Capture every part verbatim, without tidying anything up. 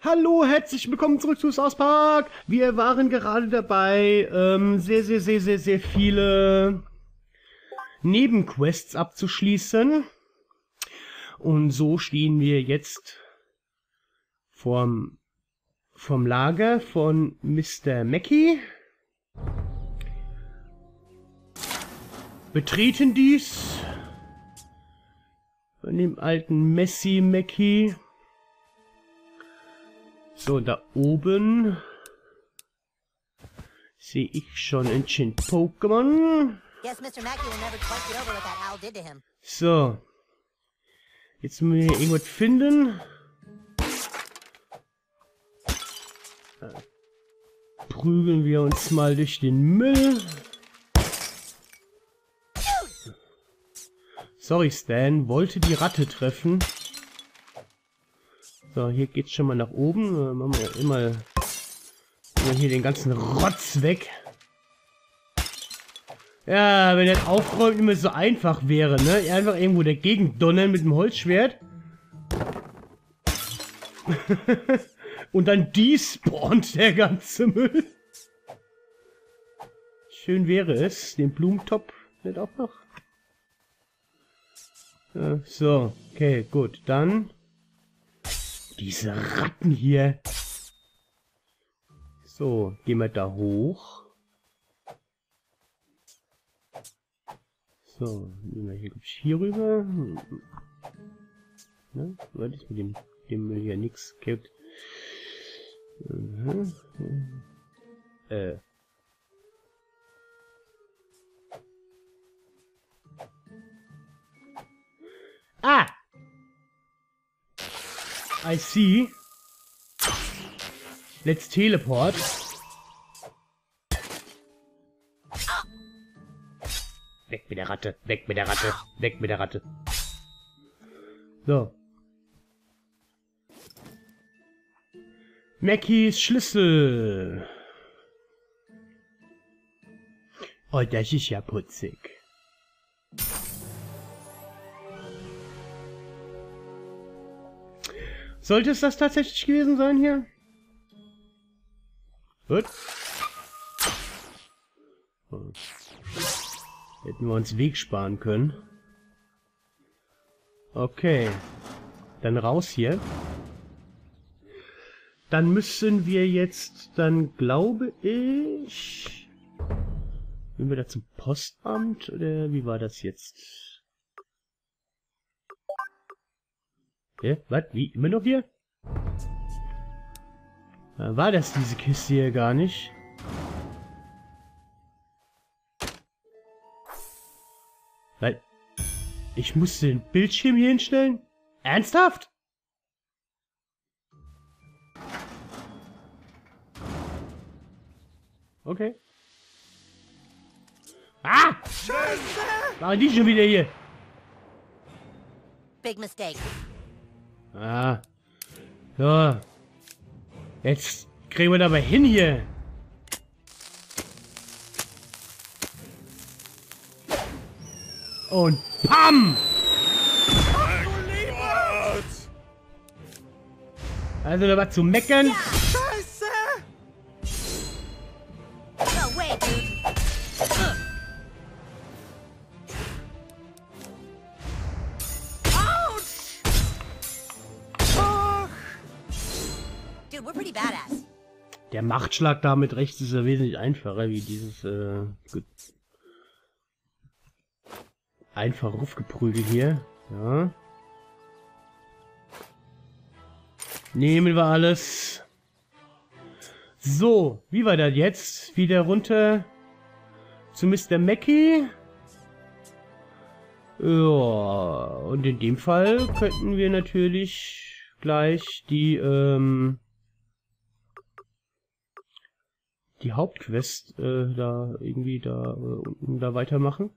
Hallo, herzlich willkommen zurück zu South Park. Wir waren gerade dabei, ähm, sehr, sehr, sehr, sehr, sehr viele Nebenquests abzuschließen. Und so stehen wir jetzt vorm, vom Lager von Mister Mackey. Betreten dies von dem alten Messi Mackey. So, da oben sehe ich schon ein Pokémon. So. Jetzt müssen wir hier irgendwas finden. Prügeln wir uns mal durch den Müll. Sorry, Stan, wollte die Ratte treffen. So, hier geht's schon mal nach oben. Dann machen wir immer, immer hier den ganzen Rotz weg. Ja, wenn das Aufräumen immer so einfach wäre, ne? Einfach irgendwo dagegen donnern mit dem Holzschwert. Und dann despawnt der ganze Müll. Schön wäre es, den Blumentopf nicht auch noch. Ja, so, okay, gut, dann diese Ratten hier. So, gehen wir da hoch. So, gehen wir hier, hier rüber. Ne? Was ist mit dem, dem Müll hier nichts gibt. Mhm. Äh. Ah! I see. Let's teleport. Weg mit der Ratte, weg mit der Ratte, weg mit der Ratte. So. Mackies Schlüssel. Oh, das ist ja putzig. Sollte es das tatsächlich gewesen sein hier? Gut. Oh. Hätten wir uns Weg sparen können. Okay. Dann raus hier. Dann müssen wir jetzt, dann glaube ich... Gehen wir da zum Postamt oder wie war das jetzt? Hä? Was? Wie? Immer noch hier? War das diese Kiste hier gar nicht? Weil ich musste den Bildschirm hier hinstellen? Ernsthaft? Okay. Ah! Scheiße! Waren die schon wieder hier? Big mistake. Ah. So. Jetzt kriegen wir dabei hin hier. Und PAM! Also da was zu meckern. Scheiße! No way, dude. Ouch! Oh. Dude, we're pretty badass. Der Machtschlag da mit rechts ist ja wesentlich einfacher, wie dieses äh, einfach Rufgeprügel hier. Ja. Nehmen wir alles. So, wie war das jetzt? Wieder runter zu Mister Mackey. Ja, und in dem Fall könnten wir natürlich gleich die, ähm, die Hauptquest äh, da irgendwie da äh, unten da weitermachen.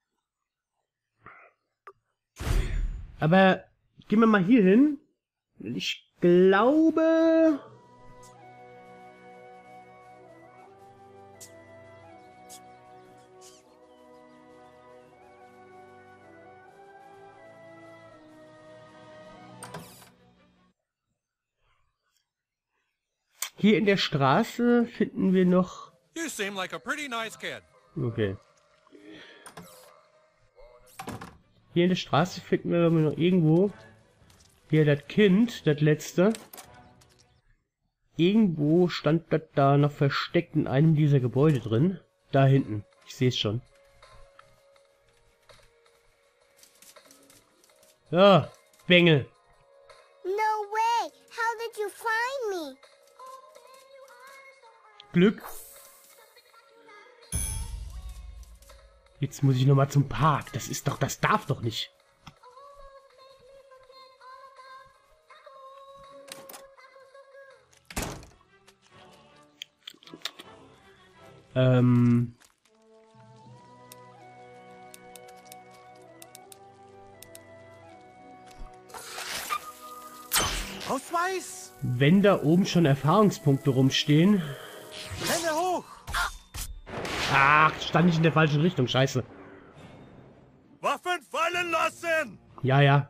Aber gehen wir mal hier hin. Ich glaube... Hier in der Straße finden wir noch... You seem like a pretty nice kid. Okay. Hier in der Straße finden wir noch irgendwo... Hier das Kind, das letzte. Irgendwo stand das da noch versteckt in einem dieser Gebäude drin. Da hinten. Ich sehe es schon. Ja, Bengel. No way! How did you find me? Glück. Jetzt muss ich noch mal zum Park. Das ist doch, das darf doch nicht. Ähm... Ausweis? Wenn da oben schon Erfahrungspunkte rumstehen... Hände hoch! Ach, stand ich in der falschen Richtung, scheiße. Waffen fallen lassen! Ja, ja.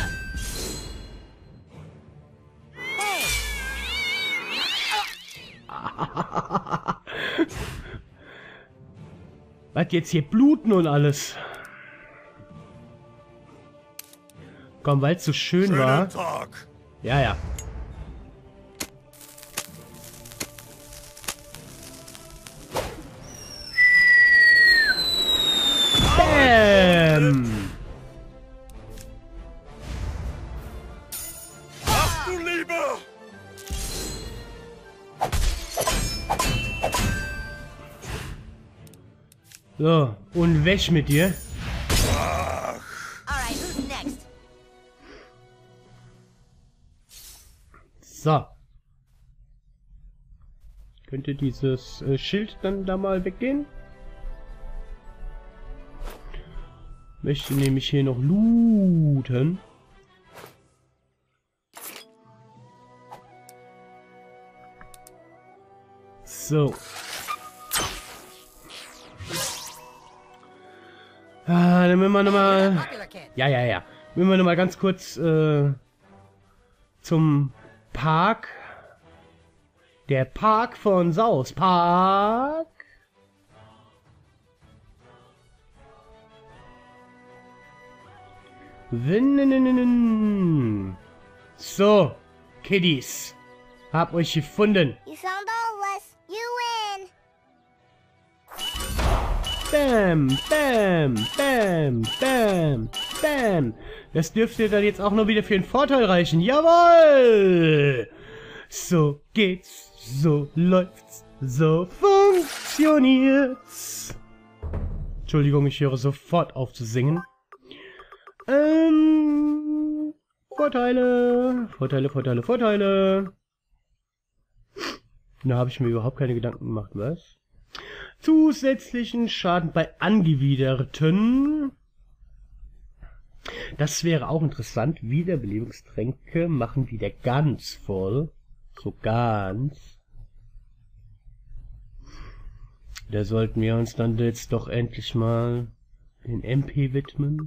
Was jetzt hier bluten und alles? Komm, weil es so schön Schönen war. Tag. Ja, ja. Bam! Ach du Liebe! So, und weg mit dir. Alright, who's next? So. Könnte dieses äh, Schild dann da mal weggehen? Möchte nämlich hier noch looten. So. Ah, dann müssen wir nochmal... Popular kid. Ja, ja, ja. Müssen wir nochmal ganz kurz äh, zum Park. Der Park von South Park. So, Kiddies. Hab euch gefunden. You found all of us. You win! Bam, bam, bam, bam, bam. Das dürfte dann jetzt auch noch wieder für den Vorteil reichen. Jawohl! So geht's, so läuft's, so funktioniert's. Entschuldigung, ich höre sofort auf zu singen. Ähm, Vorteile, Vorteile, Vorteile, Vorteile. Da habe ich mir überhaupt keine Gedanken gemacht, was? Zusätzlichen Schaden bei Angewiderten. Das wäre auch interessant. Wiederbelebungstränke machen wieder ganz voll. So ganz. Da sollten wir uns dann jetzt doch endlich mal den M P widmen.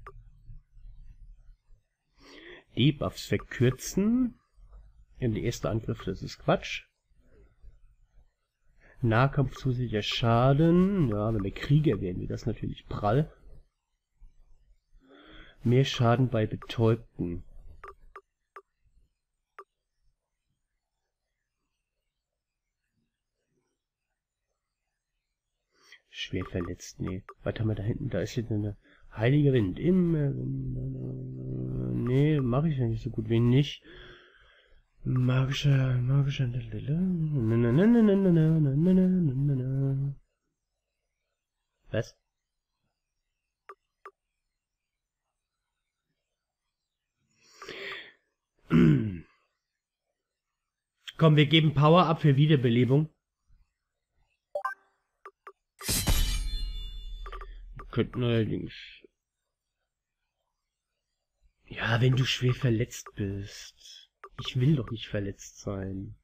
Debuffs verkürzen. Und der erste Angriff, das ist Quatsch. Nahkampf zusätzlicher Schaden. Ja, wenn wir Krieger wären, wäre das natürlich prall. Mehr Schaden bei Betäubten. Schwer verletzt, nee. Was haben wir da hinten? Da ist jetzt eine heilige Wind. Immer. Nee, mache ich ja nicht so gut wie nicht. Magischer, magischer. Was? Komm, wir geben Power ab für Wiederbelebung. Wir könnten allerdings... Ja, wenn du schwer verletzt bist. Ich will doch nicht verletzt sein.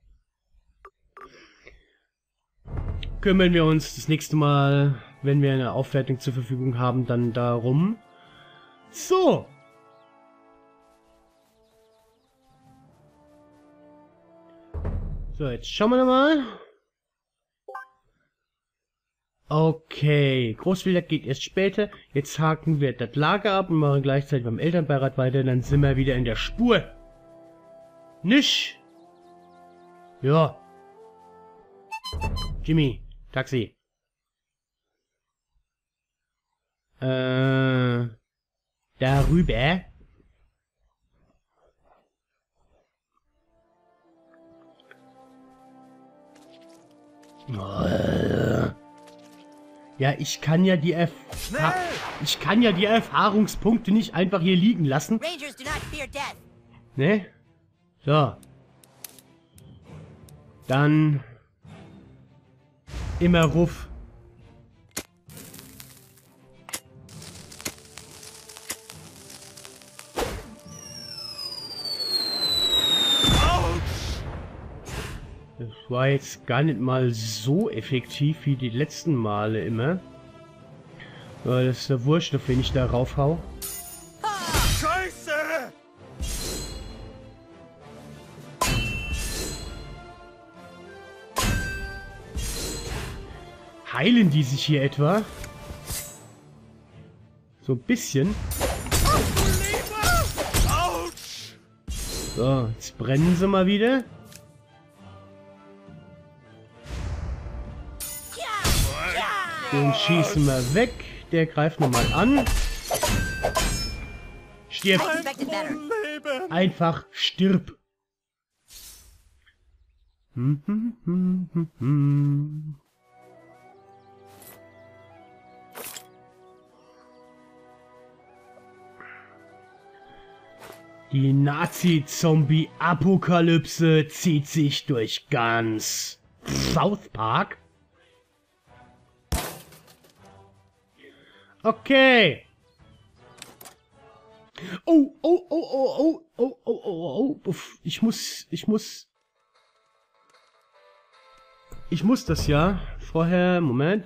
Kümmern wir uns das nächste Mal, wenn wir eine Aufwertung zur Verfügung haben, dann darum. So. So, jetzt schauen wir nochmal. Okay, Großwildjagd geht erst später. Jetzt haken wir das Lager ab und machen gleichzeitig beim Elternbeirat weiter. Dann sind wir wieder in der Spur. Nicht? Ja. Jimmy, Taxi. Äh, darüber. Ja, ich kann ja die Erf ich kann ja die Erfahrungspunkte nicht einfach hier liegen lassen. Rangers do not fear death. Ne? So. Dann immer Ruff. Das war jetzt gar nicht mal so effektiv wie die letzten Male immer. Aber das ist der Wurscht, auf wen ich da raufhau. Scheiße! Heilen die sich hier etwa? So ein bisschen. Autsch! So, jetzt brennen sie mal wieder. Den schießen wir weg. Der greift nochmal an. Stirb. I expected better. Leben! Einfach stirb. Hm, hm, hm, hm, hm. Die Nazi-Zombie-Apokalypse zieht sich durch ganz South Park. Okay. Oh, oh, oh, oh, oh, oh, oh, oh, oh. Ich muss, ich muss. Ich muss das ja. Vorher, Moment.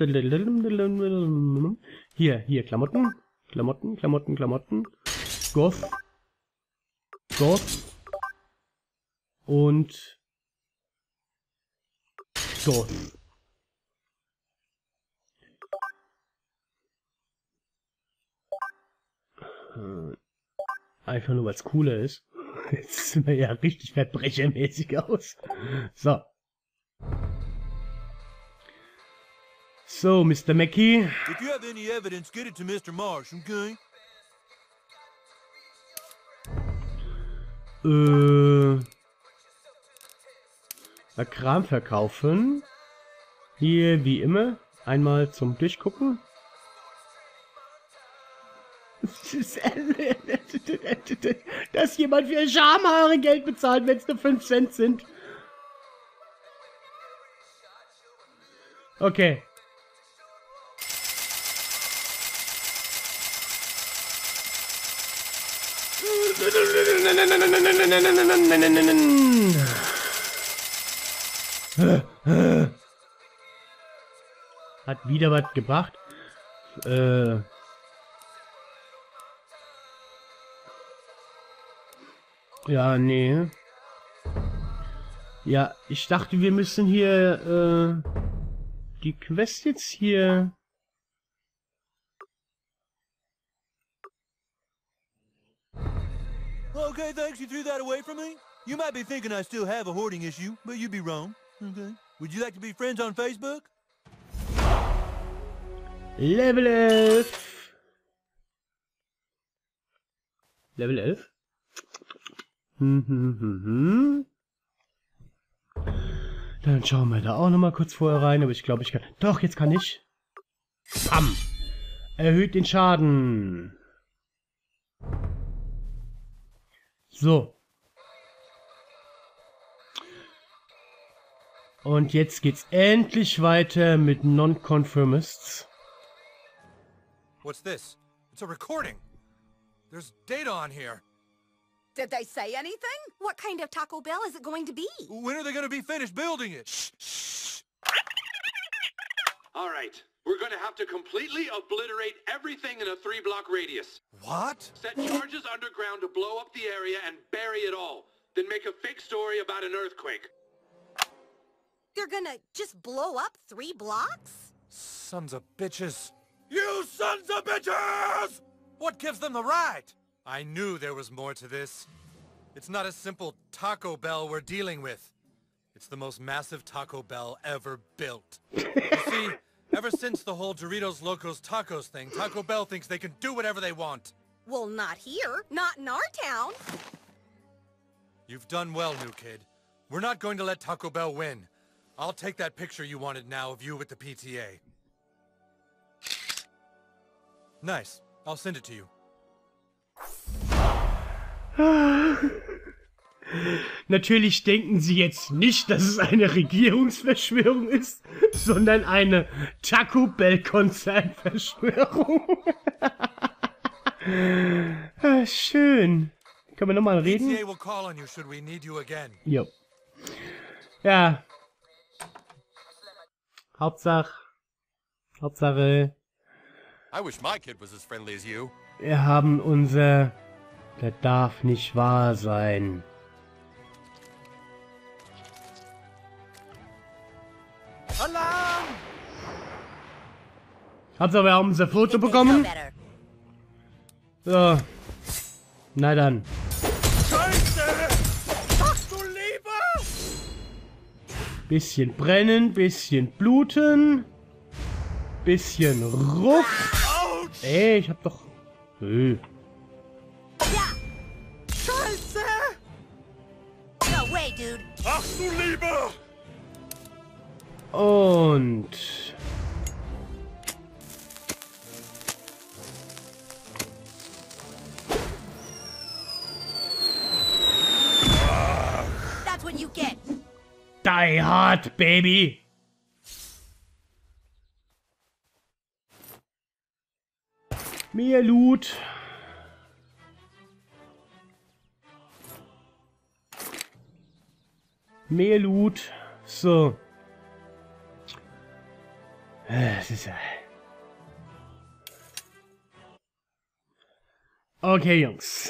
Hier, hier, Klamotten. Klamotten, Klamotten, Klamotten. Goth. Goth. Und Goth. Einfach nur, weil es cooler ist. Jetzt sind wir ja richtig verbrechermäßig aus. So. So, Mister Mackey. If you have any evidence, get it to Mister Marsh, okay? Äh. Mal Kram verkaufen. Hier, wie immer. Einmal zum Durchgucken. Dass jemand für Schamhaare Geld bezahlt, wenn es nur fünf Cent sind. Okay. Hat wieder was gebracht. Äh... Ja, nee. Ja, ich dachte, wir müssen hier, äh, die Quest jetzt hier... Okay, thanks, you threw that away from me. You might be thinking I still have a hoarding issue, but you'd be wrong. Okay. Would you like to be friends on Facebook? Level elf. Level elf? Hm, hm, hm, hm. Dann schauen wir da auch noch mal kurz vorher rein, aber ich glaube, ich kann... Doch, jetzt kann ich. Bam. Erhöht den Schaden. So. Und jetzt geht's endlich weiter mit Non-Conformists. What's this? It's a recording. There's data on here. Did they say anything? What kind of Taco Bell is it going to be? When are they going to be finished building it? Shh, shh. All right, we're going to have to completely obliterate everything in a three-block radius. What? Set charges underground to blow up the area and bury it all. Then make a fake story about an earthquake. They're gonna just blow up three blocks? Sons of bitches. You sons of bitches! What gives them the right? I knew there was more to this. It's not a simple Taco Bell we're dealing with. It's the most massive Taco Bell ever built. You see, ever since the whole Doritos Locos Tacos thing, Taco Bell thinks they can do whatever they want. Well, not here. Not in our town. You've done well, new kid. We're not going to let Taco Bell win. I'll take that picture you wanted now of you with the P T A. Nice. I'll send it to you. Natürlich denken Sie jetzt nicht, dass es eine Regierungsverschwörung ist, sondern eine Taco Bell Konzernverschwörung. Ah, schön. Können wir nochmal reden? P T A will call on you should we need you again. Jo. Ja. Hauptsache. Hauptsache. I wish my kid was as friendly as you. Wir haben unser... Das darf nicht wahr sein. Alarm! Hauptsache, wir haben unser Foto bekommen. So. Na dann. Scheiße! Ach du Liebe! Bisschen brennen, bisschen bluten. Bisschen Ruff. Ey, ich hab doch... Nö. Scheiße! No way, dude. Ach du Liebe! Und... That's what you get. Die Hard, Baby! Mehr Loot. Mehr Loot. So. Es ist... Okay, Jungs.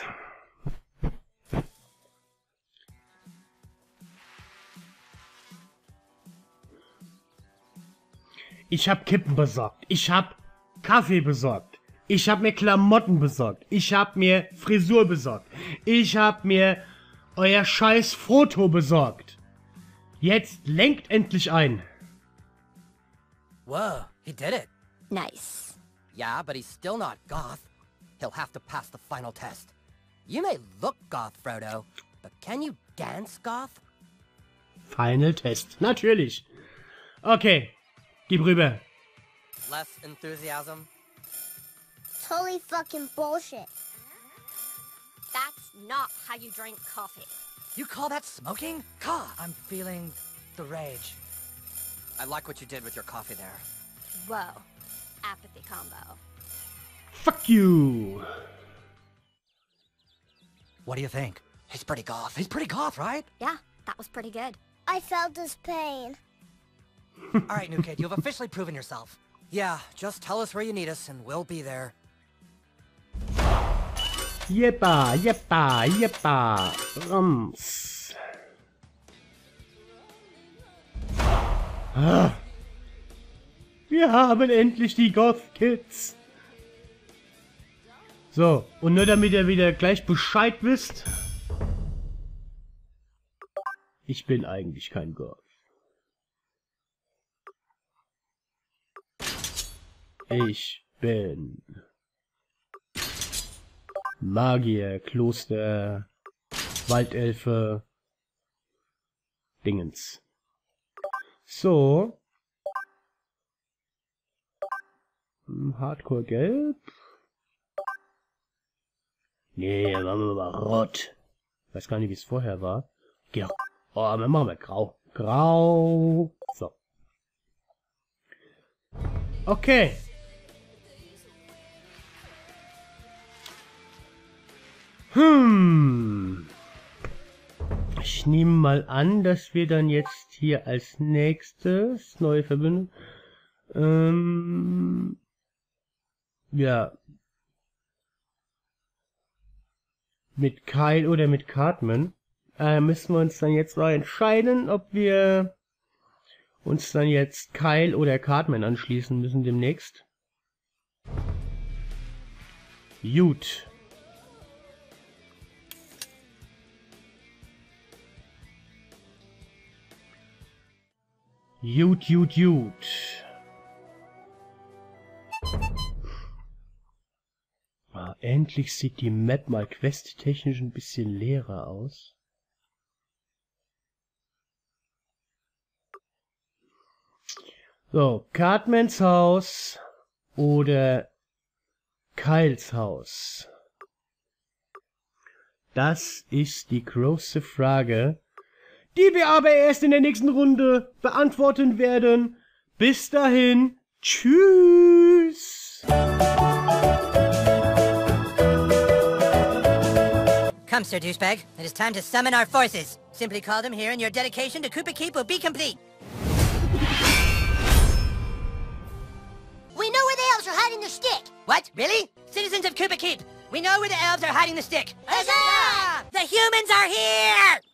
Ich hab Kippen besorgt. Ich hab Kaffee besorgt. Ich hab mir Klamotten besorgt. Ich hab mir Frisur besorgt. Ich hab mir euer scheiß Foto besorgt. Jetzt lenkt endlich ein. Whoa, he did it. Nice. Yeah, but he's still not goth. He'll have to pass the final test. You may look goth, Frodo, but can you dance goth? Final Test. Natürlich. Okay. Gib rüber. Less enthusiasm? Totally fucking bullshit. That's not how you drink coffee. You call that smoking? God, I'm feeling the rage. I like what you did with your coffee there. Whoa. Apathy combo. Fuck you. What do you think? He's pretty goth. He's pretty goth, right? Yeah, that was pretty good. I felt his pain. All right, new kid, you've officially proven yourself. Yeah, just tell us where you need us and we'll be there. Jeppa, jeppa, jeppa. Rums. Ah. Wir haben endlich die Goth Kids. So, und nur damit ihr wieder gleich Bescheid wisst. Ich bin eigentlich kein Goth. Ich bin Magier, Kloster, Waldelfe, Dingens. So. Hardcore gelb. Nee, machen wir mal rot. Weiß gar nicht, wie es vorher war. Ge oh, wir machen wir grau. Grau. So. Okay. Hm. Ich nehme mal an, dass wir dann jetzt hier als nächstes neue Verbindung. Ähm, ja. Mit Kyle oder mit Cartman. Äh, müssen wir uns dann jetzt mal entscheiden, ob wir uns dann jetzt Kyle oder Cartman anschließen müssen demnächst. Gut. Gut, gut, gut. Ah, endlich sieht die Map mal questtechnisch ein bisschen leerer aus. So, Cartmans Haus oder Kyles Haus? Das ist die große Frage, die wir aber erst in der nächsten Runde beantworten werden. Bis dahin, tschüss! Come, Sir Douchebag. It is time to summon our forces. Simply call them here and your dedication to Koopa Keep will be complete. We know where the elves are hiding their stick. What? Really? Citizens of Koopa Keep, we know where the elves are hiding the stick. Huzzah! The humans are here!